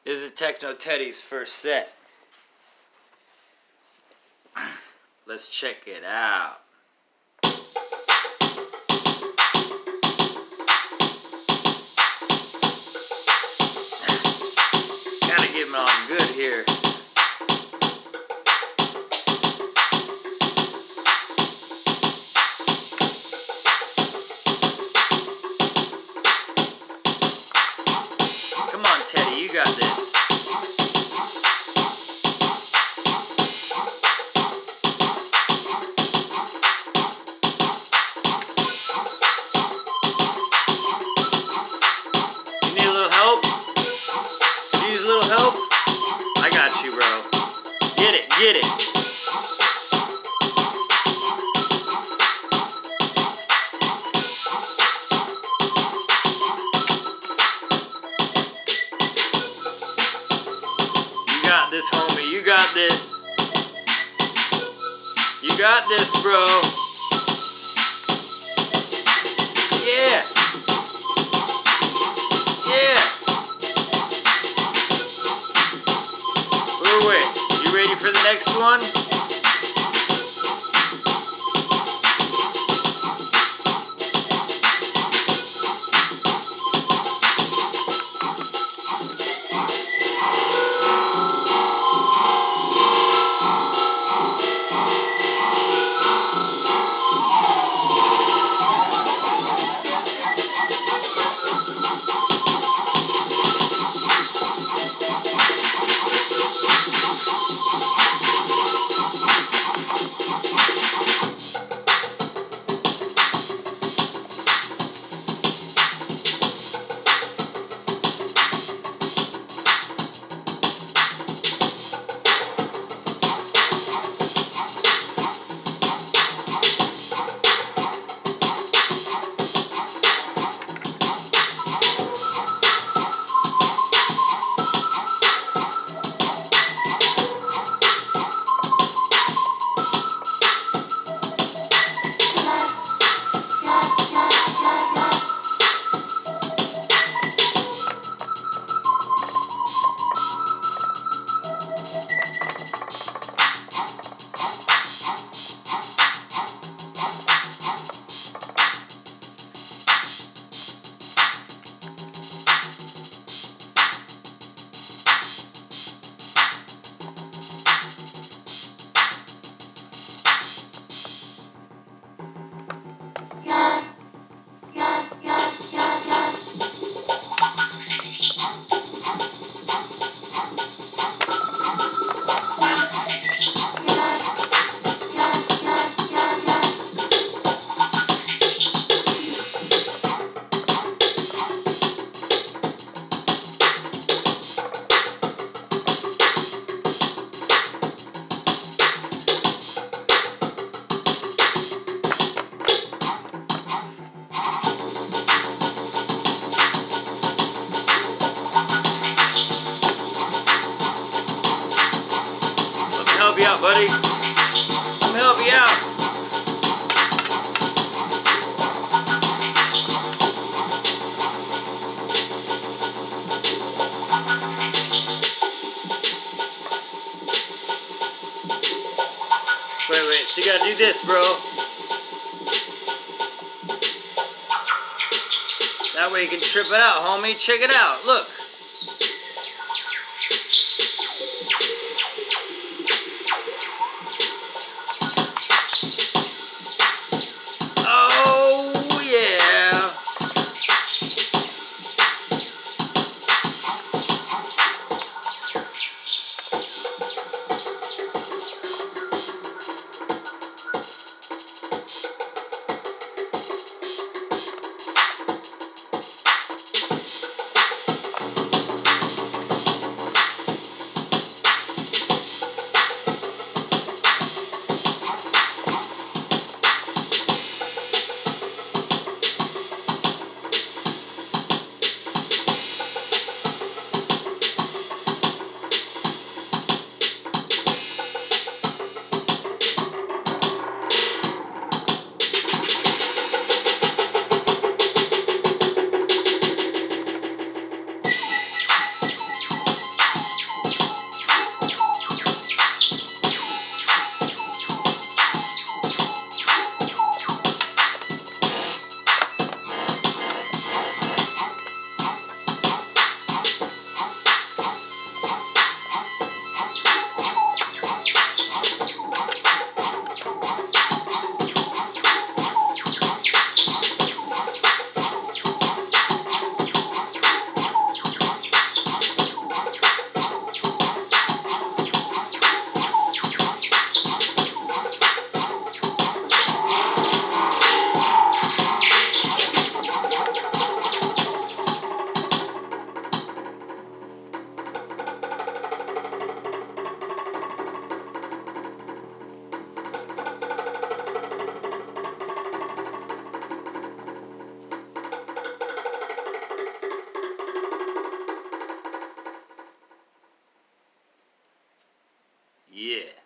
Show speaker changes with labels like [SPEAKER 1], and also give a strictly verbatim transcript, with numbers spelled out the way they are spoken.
[SPEAKER 1] This is Techno Teddys' first set. Let's check it out. Gotta get him on good here. Come on, Teddy, you got this. You need a little help? You need a little help? I got you, bro. Get it, get it. You got this, homie. You got this. You got this, bro. Yeah. Yeah. Oh, wait. You ready for the next one? Help you out, buddy. Let me help you out. Wait, wait. So you gotta do this, bro. That way you can trip it out, homie. Check it out. Look. Yeah.